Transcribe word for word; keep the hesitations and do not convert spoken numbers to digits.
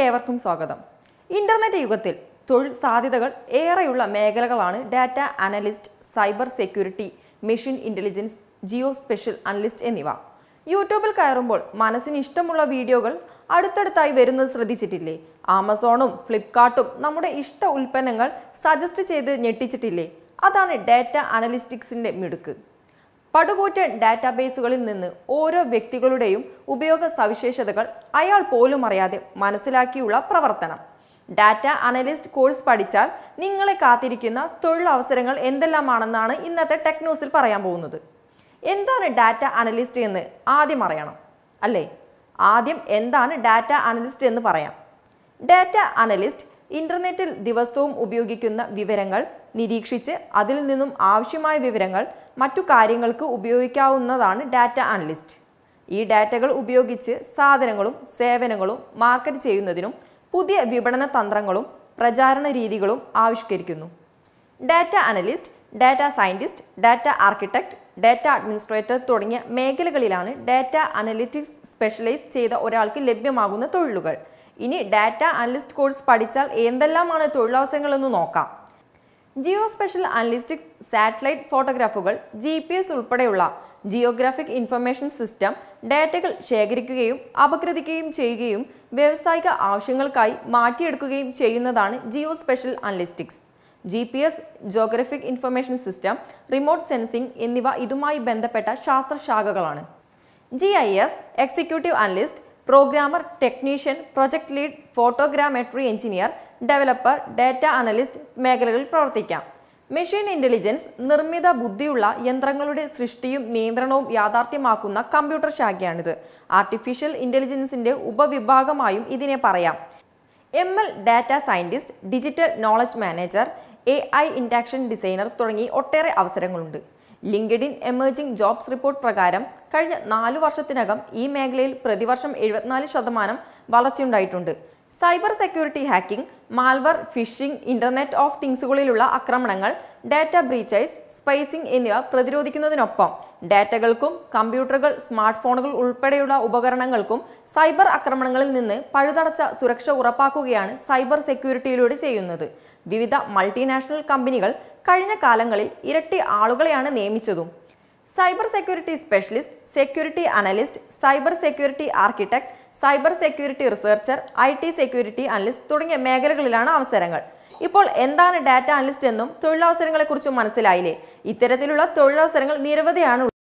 ഏവർക്കും സ്വാഗതം. ഇന്റർനെറ്റ് യുഗത്തിൽ തൊഴിൽ സാധ്യതകൾ ഏറെയുള്ള മേഖലകളാണ് data analyst, cyber security, machine intelligence, geospatial analyst എന്നിവ. യൂട്യൂബിൽ കയറുമ്പോൾ മനസ്സിന് ഇഷ്ടമുള്ള വീഡിയോകൾ അടുത്തടുത്തായി വരുന്നത് ശ്രദ്ധിച്ചിട്ടില്ലേ? ആമസോണും ഫ്ലിപ്കാർട്ടും നമ്മുടെ ഇഷ്ട ഉൽപ്പന്നങ്ങൾ സജസ്റ്റ് ചെയ്ത് ഞെട്ടിച്ചിട്ടില്ലേ? അതാണ് ഡാറ്റ അനലിസ്റ്റിക്സിന്റെ മിടുക്ക്. പടുകൂറ്റൻ ഡാറ്റാബേസുകളിൽ നിന്ന് ഓരോ വ്യക്തികളുടെയും ഉപയോഗ സവിശേഷതകൾ അയാൾ പോലും അറിയാതെ മനസ്സിലാക്കിയുള്ള പ്രവർത്തനം. ഡാറ്റ അനലിസ്റ്റ് കോഴ്സ് പഠിച്ചാൽ നിങ്ങളെ കാത്തിരിക്കുന്ന തൊഴിലവസരങ്ങൾ എന്തെല്ലാമാണെന്നാണ് ഇന്നത്തെ ടെക് ന്യൂസിൽ പറയാൻ പോകുന്നത്. എന്താണ് ഡാറ്റ അനലിസ്റ്റ് എന്ന് ആദ്യം അറിയണം അല്ലേ? ആദ്യം എന്താണ് ഡാറ്റ അനലിസ്റ്റ് എന്ന് പറയാം. ഡാറ്റ അനലിസ്റ്റ് ഇന്റർനെറ്റിൽ ദിവസവും ഉപയോഗിക്കുന്ന വിവരങ്ങൾ നിരീക്ഷിച്ച് അതിൽ നിന്നും ആവശ്യമായ വിവരങ്ങൾ മറ്റു കാര്യങ്ങൾക്ക് ഉപയോഗിക്കാവുന്നതാണ് ഡാറ്റ അനലിസ്റ്റ്. ഈ ഡാറ്റകൾ ഉപയോഗിച്ച് സാധനങ്ങളും സേവനങ്ങളും മാർക്കറ്റ് ചെയ്യുന്നതിനും പുതിയ വിപണന തന്ത്രങ്ങളും പ്രചാരണ രീതികളും ആവിഷ്കരിക്കുന്നു. Data analyst, data scientist, data architect, data administrator തുടങ്ങിയ മേഖലകളിലാണ് ഡാറ്റ അനലിറ്റിക്സ് സ്പെഷ്യലൈസ് ചെയ്ത ഒരാൾക്ക് ലഭ്യമാകുന്ന തൊഴിലുകൾ. ഇനി ഡാറ്റ അനലിസ്റ്റ് കോഴ്സ് പഠിച്ചാൽ എന്തെല്ലാമാണ് തൊഴിലവസരങ്ങളെന്ന് നോക്കാം. ജിയോ സ്പെഷ്യൽ അനലിസ്റ്റിക്സ് സാറ്റലൈറ്റ് ഫോട്ടോഗ്രാഫുകൾ, ജി പി എസ് ഉൾപ്പെടെയുള്ള ജിയോഗ്രാഫിക് ഇൻഫർമേഷൻ സിസ്റ്റം ഡാറ്റകൾ ശേഖരിക്കുകയും അപഗ്രഥിക്കുകയും ചെയ്യുകയും വ്യാവസായിക ആവശ്യങ്ങൾക്കായി മാറ്റിയെടുക്കുകയും ചെയ്യുന്നതാണ് geospatial analytics. G P S, geographic information system, remote sensing എന്നിവ ഇതുമായി ബന്ധപ്പെട്ട ശാസ്ത്രശാഖകളാണ്. G I S, executive analyst, programmer, technician, project lead, photogrammetry engineer, developer, data analyst മേഖലകളിൽ പ്രവർത്തിക്കാം. മെഷീൻ ഇന്റലിജൻസ് നിർമ്മിത ബുദ്ധിയുള്ള യന്ത്രങ്ങളുടെ സൃഷ്ടിയും നിയന്ത്രണവും യാഥാർത്ഥ്യമാക്കുന്ന കമ്പ്യൂട്ടർ ശാഖയാണിത്. ആർട്ടിഫിഷ്യൽ ഇന്റലിജൻസിന്റെ ഉപവിഭാഗമായും ഇതിനെ പറയാം. M L, data scientist, digital knowledge manager, A I interaction designer തുടങ്ങി ഒട്ടേറെ അവസരങ്ങളുണ്ട്. ലിങ്ക്ഡിൻ എമേർജിംഗ് ജോബ്സ് റിപ്പോർട്ട് പ്രകാരം കഴിഞ്ഞ നാലു വർഷത്തിനകം ഈ മേഖലയിൽ പ്രതിവർഷം എഴുപത്തിനാല് ശതമാനം വളർച്ചയുണ്ടായിട്ടുണ്ട്. Cyber security hacking, malware, phishing, internet of തിങ്സുകളിലുള്ള ആക്രമണങ്ങൾ, ഡാറ്റ ബ്രീച്ചേഴ്സ്, സ്പൈസിംഗ് എന്നിവ പ്രതിരോധിക്കുന്നതിനൊപ്പം ഡാറ്റകൾക്കും കമ്പ്യൂട്ടറുകൾ, സ്മാർട്ട് ഫോണുകൾ ഉൾപ്പെടെയുള്ള ഉപകരണങ്ങൾക്കും സൈബർ ആക്രമണങ്ങളിൽ നിന്ന് പഴുതടച്ച സുരക്ഷ ഉറപ്പാക്കുകയാണ് സൈബർ സെക്യൂരിറ്റിയിലൂടെ ചെയ്യുന്നത്. വിവിധ മൾട്ടിനാഷണൽ കമ്പനികൾ കഴിഞ്ഞ കാലങ്ങളിൽ ഇരട്ടി ആളുകളെയാണ് നിയമിച്ചതും. Cyber security specialist, security analyst, cyber security architect, cyber security researcher, I T security analyst തുടങ്ങിയ മേഖലകളിലാണ് അവസരങ്ങൾ. ഇപ്പോൾ എന്താണ് ഡാറ്റ അനലിസ്റ്റ് എന്നും തൊഴിലവസരങ്ങളെക്കുറിച്ചും മനസ്സിലായില്ലേ? ഇത്തരത്തിലുള്ള തൊഴിലവസരങ്ങൾ നിരവധിയാണ്.